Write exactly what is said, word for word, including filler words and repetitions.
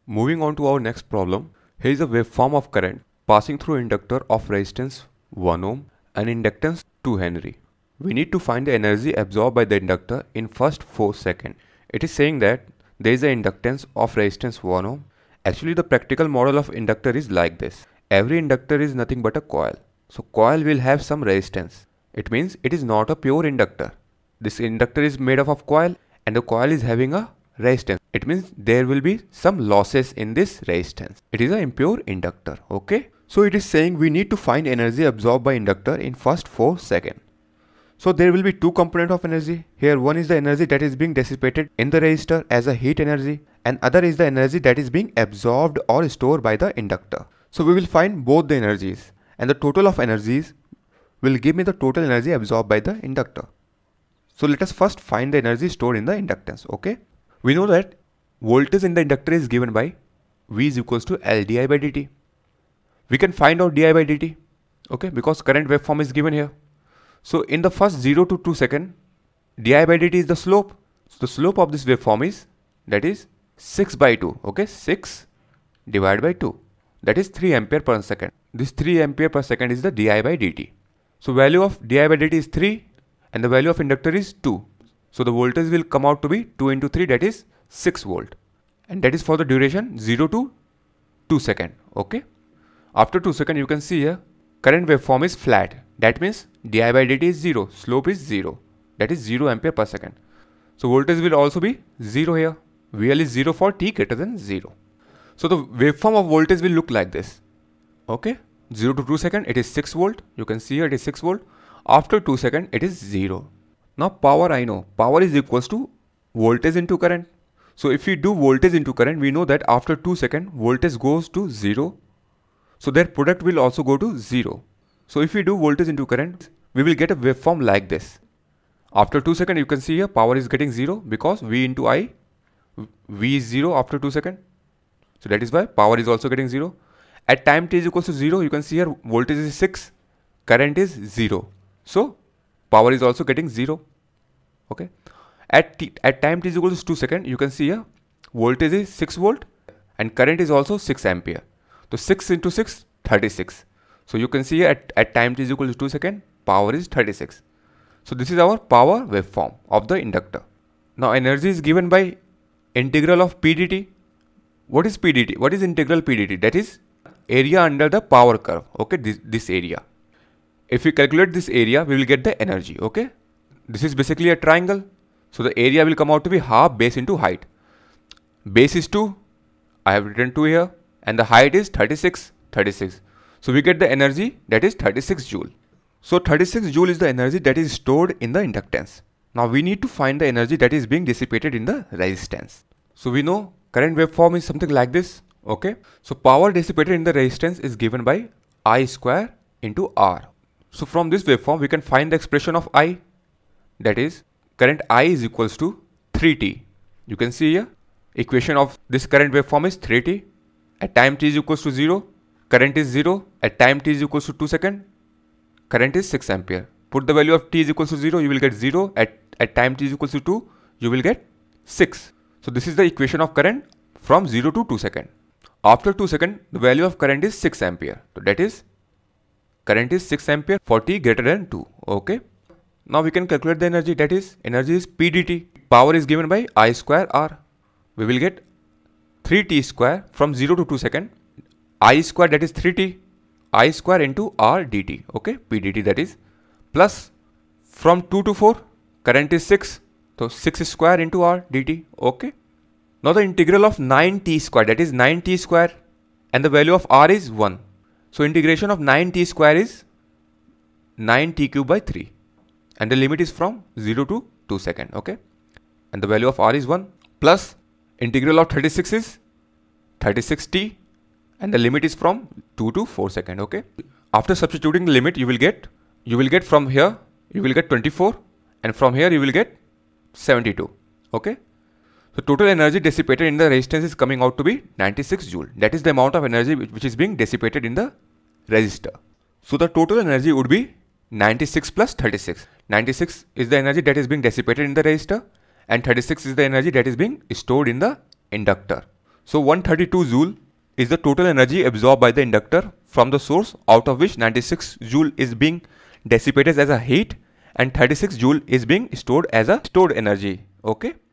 Moving on to our next problem, here is a waveform of current passing through inductor of resistance one ohm and inductance two Henry. We need to find the energy absorbed by the inductor in first four seconds. It is saying that there is an inductance of resistance one ohm. Actually, the practical model of inductor is like this. Every inductor is nothing but a coil. So coil will have some resistance. It means it is not a pure inductor. This inductor is made up of coil and the coil is having a resistance. It means there will be some losses in this resistance. It is an impure inductor. Okay. So it is saying we need to find energy absorbed by inductor in first four seconds. So there will be two components of energy. Here one is the energy that is being dissipated in the resistor as a heat energy, and other is the energy that is being absorbed or stored by the inductor. So we will find both the energies, and the total of energies will give me the total energy absorbed by the inductor. So let us first find the energy stored in the inductance. Okay. We know that voltage in the inductor is given by V is equals to L di by dt. We can find out di by dt. Okay, because current waveform is given here. So in the first zero to two second, di by dt is the slope. So the slope of this waveform is, that is six by two. Okay, six divided by two. That is three ampere per second. This three ampere per second is the di by dt. So value of di by dt is three and the value of inductor is two. So the voltage will come out to be two into three, that is six volt. And that is for the duration zero to two second. Okay. After two seconds, you can see here current waveform is flat. That means di by dt is zero. Slope is zero. That is zero ampere per second. So voltage will also be zero here. V L is zero for t greater than zero. So the waveform of voltage will look like this. Okay. zero to two second, it is six volt. You can see here it is six volt. After two second, it is zero. Now power, I know power is equals to voltage into current. So if we do voltage into current, we know that after two seconds voltage goes to zero. So their product will also go to zero. So if we do voltage into current, we will get a waveform like this. After two seconds, you can see here power is getting zero because V into I, V is zero after two seconds. So that is why power is also getting zero. At time t is equals to zero, you can see here voltage is six, current is zero. So power is also getting zero. Okay. At t, at time t is equals to two seconds, you can see here voltage is six volt and current is also six ampere. So six into six, thirty-six. So you can see here at, at time t is equal to two seconds, power is thirty-six. So this is our power waveform of the inductor. Now energy is given by integral of P dt. What is P dt? What is integral P dt? That is area under the power curve. Okay, this, this area. If we calculate this area, we will get the energy. Okay, this is basically a triangle. So the area will come out to be half base into height. Base is two. I have written two here. And the height is thirty-six. thirty-six. So we get the energy that is thirty-six joule. So thirty-six joule is the energy that is stored in the inductance. Now we need to find the energy that is being dissipated in the resistance. So we know current waveform is something like this. Okay. So power dissipated in the resistance is given by I square into R. So from this waveform, we can find the expression of I. That is current I is equals to three t. You can see here equation of this current waveform is three t. At time t is equals to zero, current is zero. At time t is equals to two seconds, current is six ampere. Put the value of t is equals to zero, you will get zero. At, at time t is equals to two, you will get six. So this is the equation of current from zero to two seconds. After two seconds, the value of current is six ampere. So that is current is six ampere for t greater than two. Okay. Now we can calculate the energy. That is energy is P dt. Power is given by I square R. We will get three t square from zero to two seconds. I square, that is three t. I square into R dt. Okay. P dt, that is plus from two to four. Current is six. So six square into R dt. Okay. Now the integral of nine t square, that is nine t square, and the value of R is one. So integration of nine t square is nine t cube by three. And the limit is from zero to two seconds. Okay. And the value of R is one plus integral of thirty-six is thirty-six t and the limit is from two to four seconds. Okay. After substituting the limit, you will get, you will get from here, you will get twenty-four, and from here you will get seventy-two. Okay. So total energy dissipated in the resistance is coming out to be ninety-six joule. That is the amount of energy which is being dissipated in the resistor. So the total energy would be ninety-six plus thirty-six. ninety-six is the energy that is being dissipated in the resistor and thirty-six is the energy that is being stored in the inductor. So one hundred thirty-two joule is the total energy absorbed by the inductor from the source, out of which ninety-six joule is being dissipated as a heat and thirty-six joule is being stored as a stored energy. Okay.